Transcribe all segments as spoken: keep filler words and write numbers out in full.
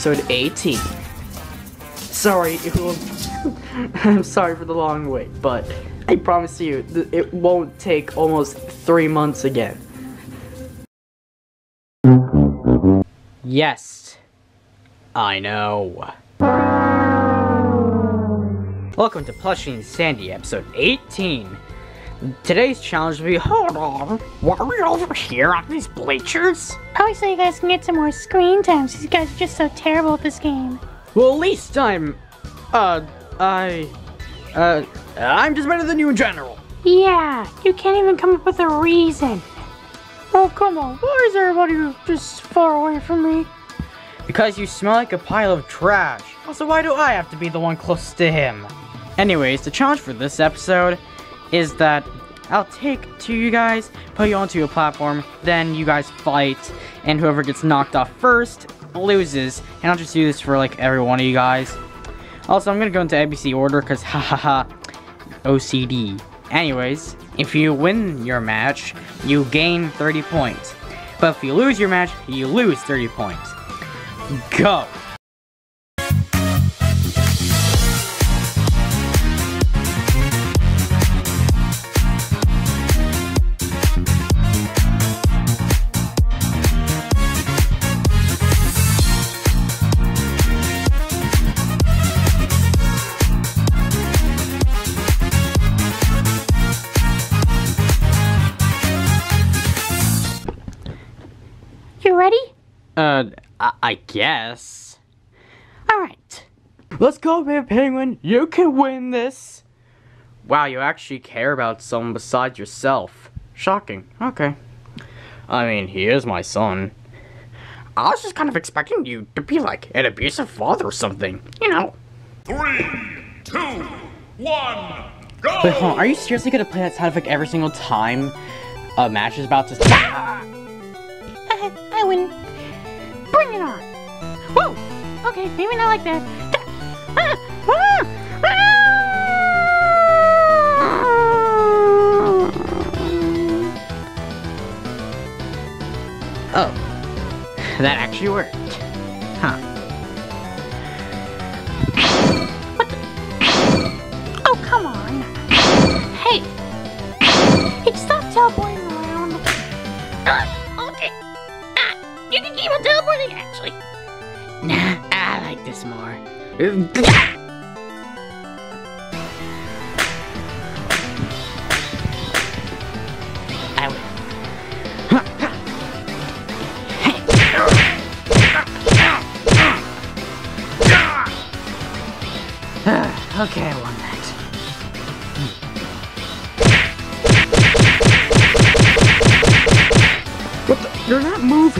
episode eighteen. Sorry, it will... I'm sorry for the long wait, but I promise you, th it won't take almost three months again. Yes, I know. Welcome to Plushie and Sandy, episode eighteen. Today's challenge will be, hold on, why are we over here on these bleachers? Probably so you guys can get some more screen time, since you guys are just so terrible at this game. Well, at least I'm, uh, I, uh, I'm just better than you in general. Yeah, you can't even come up with a reason. Oh, come on, why is everybody just far away from me? Because you smell like a pile of trash. Also, why do I have to be the one closest to him? Anyways, the challenge for this episode is that I'll take two of you guys, put you onto a platform, then you guys fight, and whoever gets knocked off first loses. And I'll just do this for like every one of you guys. Also, I'm gonna go into A B C order because ha ha ha O C D. Anyways, if you win your match, you gain thirty points. But if you lose your match, you lose thirty points. Go! You ready? Uh, I, I guess. Alright. Let's go, man, Penguin. You can win this. Wow, you actually care about someone besides yourself. Shocking. Okay. I mean, he is my son. I was just kind of expecting you to be like an abusive father or something. You know. Three, two, one, go! Wait, hold on. Are you seriously gonna play that sound effect every single time a match is about to start? I, I win. Bring it on. Whoa! Okay, maybe not like that. Ah, ah, ah. Oh. That actually worked. Huh. What the? Oh, come on. Hey! Hey, stop teleporting around. Uh, okay. Ah, you can keep on teleporting, actually. Nah, I like this more. I win. Okay, I won that. What the? You're not moving.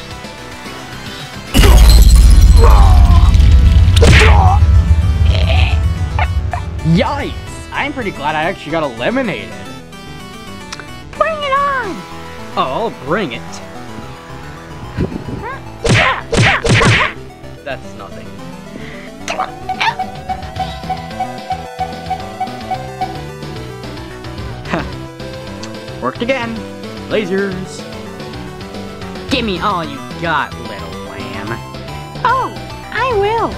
Yikes! I'm pretty glad I actually got eliminated. Bring it on! Oh, I'll bring it. That's nothing. Worked again. Lasers. Give me all you got, little lamb. Oh, I will.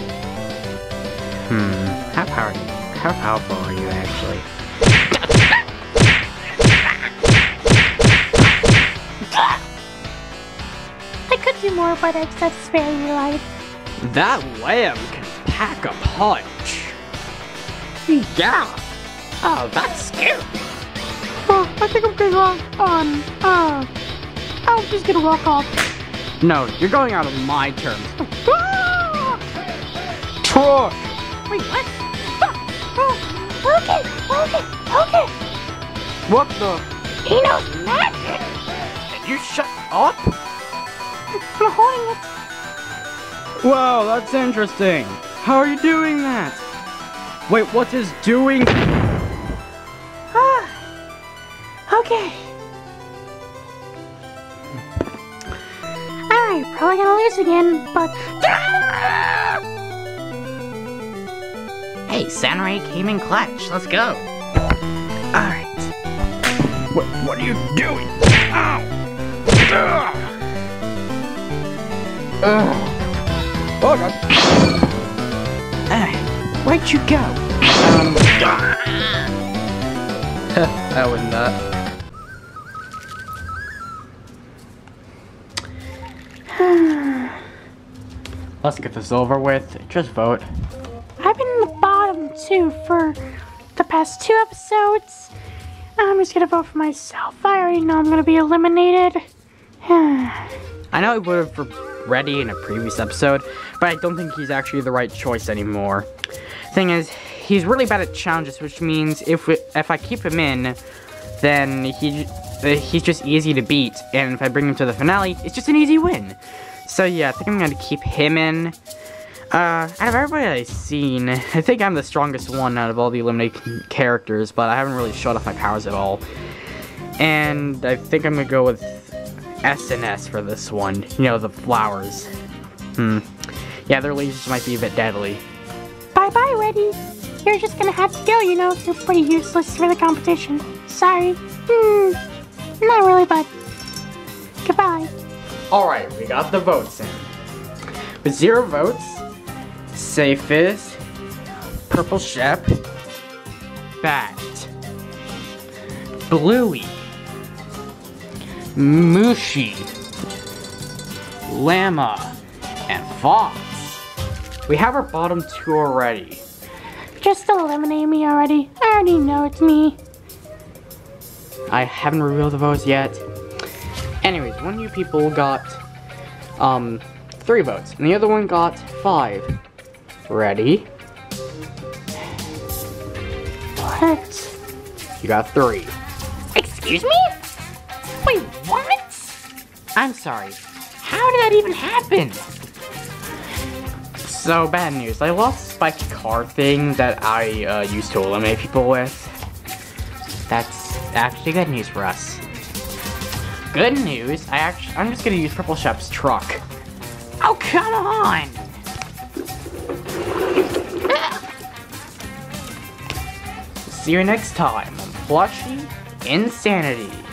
Hmm. How powerful? How powerful are you actually? I could do more, but I just have to spare your life. That lamb can pack a punch. Yeah. Oh, that's scary. Oh, I think I'm gonna walk on. Uh, I'm just gonna walk off. No, you're going out on my terms. Ah! Truck. Wait, what? Ah! Oh, okay, okay, okay. What the? He knows magic. Did you shut up? I'm holding it. Wow, that's interesting. How are you doing that? Wait, what is doing? Ah. Okay. Alright, probably gonna lose again, but... Hey, Sunray came in clutch. Let's go. Alright. What, what are you doing? Ow! Ugh. Ugh. Oh god. Ah, where'd you go? Um. That was not. Let's get this over with. Just vote. I've been in the bottom too for the past two episodes. I'm just gonna vote for myself. I already know I'm gonna be eliminated. I know I would have ready in a previous episode, but I don't think he's actually the right choice anymore. Thing is, he's really bad at challenges, which means if we, if I keep him in, then he uh, he's just easy to beat, and if I bring him to the finale, it's just an easy win. So yeah, I think I'm gonna keep him in. Uh, out of everybody I've seen, I think I'm the strongest one out of all the eliminated characters, but I haven't really showed off my powers at all. And I think I'm gonna go with S and S for this one. You know, the flowers. Hmm. Yeah, their lasers might be a bit deadly. Bye-bye, Reddy. You're just gonna have to go, you know. You're pretty useless for the competition. Sorry. Hmm. Not really, but goodbye. Alright, we got the votes in. With zero votes, Safest, Purple Shep, Bat, Bluey, Mushi, Llama, and Fox. We have our bottom two already. Just eliminate me already. I already know it's me. I haven't revealed the votes yet. Anyways, one of you people got um three votes, and the other one got five. Ready? What? You got three. Excuse me? Wait, what? I'm sorry. How did that even happen? So, bad news. I lost the spiky card thing that I uh, used to eliminate people with. That's actually good news for us. Good news, I actually, I'm just gonna use Purple Shep's truck. Oh, come on! See you next time on Plushie Insanity.